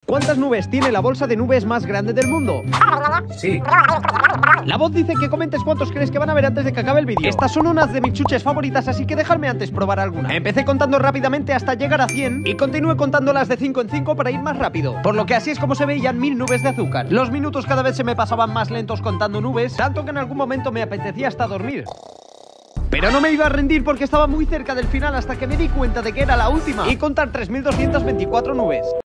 ¿Cuántas nubes tiene la bolsa de nubes más grande del mundo? Sí. La voz dice que comentes cuántos crees que van a ver antes de que acabe el vídeo. Estas son unas de mis chuches favoritas, así que dejadme antes probar alguna. Empecé contando rápidamente hasta llegar a 100 y continué contándolas de 5 en 5 para ir más rápido. Por lo que así es como se veían 1000 nubes de azúcar. Los minutos cada vez se me pasaban más lentos contando nubes, tanto que en algún momento me apetecía hasta dormir. Pero no me iba a rendir porque estaba muy cerca del final hasta que me di cuenta de que era la última y contar 3224 nubes.